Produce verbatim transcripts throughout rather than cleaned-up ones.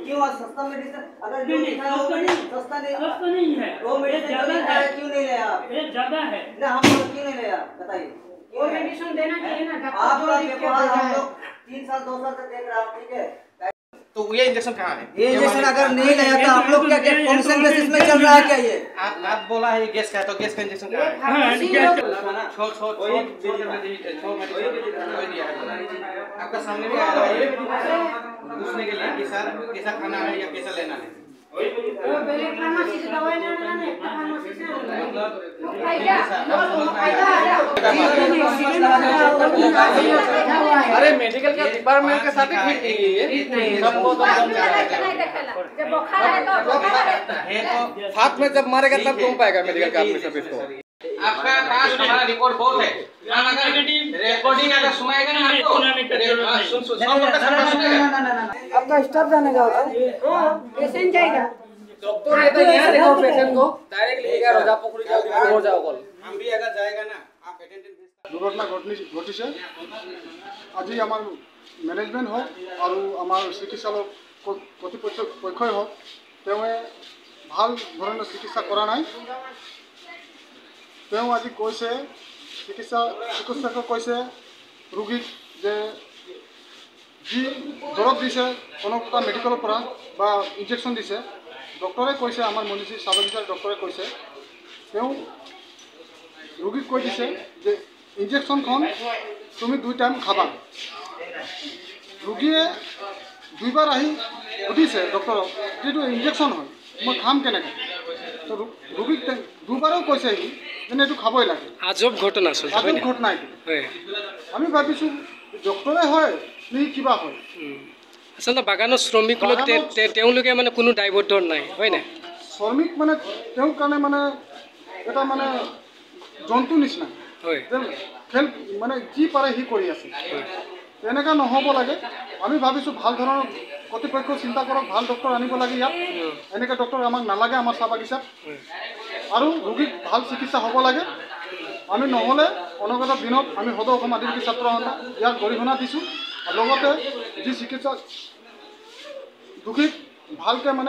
क्यों सस्ता मेडिसिन अगर नहीं नहीं सस्ता नहीं सस्ता नहीं सस्ता नहीं है वो मेडिसिन ज्यादा है क्यों नहीं ले आप ये ज्यादा है ना हम लोग क्यों नहीं ले आप बताइए वो मेडिसिन देना चाहिए ना आप लोग हम लोग तीन साल दो साल तक देख रहे हैं ठीक है तो ये इंजेक्शन कहाँ है? ये इंजेक्शन अगर नहीं लिया तो आप लोग क्या क्या कमीशन बेसिस में चल रहा है क्या ये? आप आप बोला है गैस का है तो गैस का इंजेक्शन कहाँ है? हाँ गैस छोड़ छोड़ छोड़ छोड़ छोड़ दिया है आपका सामने भी आया है पूछने के लिए कि सर कैसा खाना है या कैसा लेना है वो पहले फार्मेसी से दवाई लेना है फार्मेसी से अरे मेडिकल का डिपार्टमेंट के साथ ही ठीक है सबको तो जब बुखार है तो बुखार है हाथ में जब मारेगा तब घूम पाएगा मेडिकल का आदमी सब इसको आपका पास हमारा रिपोर्ट बहुत है अगर रिकॉर्डिंग अगर सुनाएगा ना आपको सुन सुन सब लोग का सुनेगा आपका स्टाफ जानेगा हां पेशेंट जाएगा डॉक्टर है तो यहां देखो पेशेंट को डायरेक्टली लेकर रोजा पकड़ी जाओ हो जाओ कल हम भी अगर जाएगा ना आप अटेंडेंट दुर्घटना घटनी घटिছে আজি আমার ম্যানেজমেন্ট হোক আৰু আমাৰ চিকিৎসালয় কৰ্তৃপক্ষ পক্ষই হোক তেওঁ ভাল ধৰণৰ চিকিৎসা কৰা নাই তেওঁ আজি কৈছে চিকিৎসা চিকিৎসকে কৈছে ৰোগীক যে যি দৰৱ দিছে কোনো এটা মেডিকেলৰ পৰা বা ইনজেকশ্যন দিছে ডক্টৰে কৈছে আমাৰ মনিচি সাব অফিচাৰ ডক্টৰে কৈছে তেওঁ ৰোগীক কৈ দিছে যে ইনজেকশ্যনখন তুমি দুই টাইম খাবা ৰোগীয়ে দুইবাৰ আহি সুধিছে ডক্টৰক যিটো ইনজেকশ্যন হয় মই খাম কেনেকৈ তো ৰোগীক দুবাৰো কৈছে সি যে এইটো খাবই লাগে আজব ঘটনা আছে আজব ঘটনা এইটো আমি ভাবিছোঁ ডক্টৰে হয় নে কিবা হয় আচলতে বাগানৰ শ্ৰমিক লোক তেওঁলোকে মানে কোনো দায়বদ্ধ নাই হয় না শ্ৰমিক মানে তেওঁৰ কাৰণে মানে এটা মানে জন্তু নিচিনা হয় খেল মানে যি পাৰে সি কৰি আছে তেনেকুৱা নহ'ব লাগে আমি ভাবিছোঁ ভাল ধৰণৰ কৰ্তৃপক্ষ চিন্তা কৰক ভাল ডক্টৰ আনিব লাগে ইয়াত এনেকৈ ডক্টৰ আমাক নালাগে আমাৰ চাহ বাগিচাত আৰু ৰোগীক ভাল চিকিৎসা হ'ব লাগে আমি নহ'লে অনাগত দিনত আমি সদৌ অসম আদিবাসী ছাত্ৰ সন্থা ইয়াক গৰিহণা দিছোঁ আৰু লগতে যি চিকিৎসা ৰোগীক ভালকৈ মানে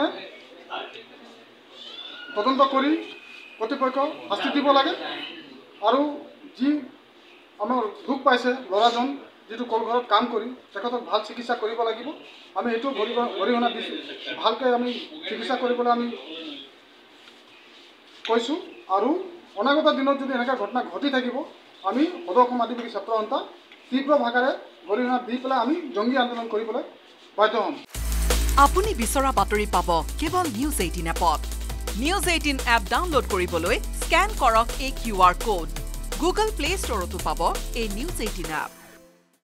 তদন্ত কৰি কৰ্তৃপক্ষ শাস্তি দিব লাগে আৰু যি আমাৰ দুখ পাইছে ল'ৰাজন যিটো কলঘৰত কাম কৰি তেখেতক ভাল চিকিৎসা কৰিব লাগিব আমি এইটো গৰিহণা দিছোঁ ভালকৈ আমি চিকিৎসা কৰিবলৈ আমি কৈছোঁ আৰু অনাগত দিনত যদি এনেকুৱা ঘটনা ঘটি থাকিব আমি সদৌ অসম আদিবাসী ছাত্ৰ সন্থা তীব্ৰ ভাষাৰে গৰিহণা দি পেলাই আমি জংগী আন্দোলন কৰিবলৈ বাধ্য হ'ম আপুনি বিচৰা বাতৰি পাব কেৱল নিউজ এইটিন এপত নিউজ এইটিন এপ ডাউনলোড কৰিবলৈ স্ক্যান কৰক এই Q R code Google play ষ্টৰতো পাব এই নিউজ এইটিন এপ